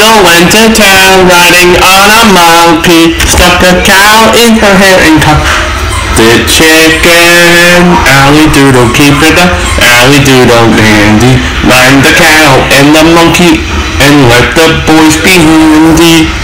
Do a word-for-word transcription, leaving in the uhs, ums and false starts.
Fiddle went to town riding on a monkey, stuck a cow in her hair and cut the chicken. Alley doodle, keep it up, alley doodle dandy. Mind the cow and the monkey, and let the boys be handy.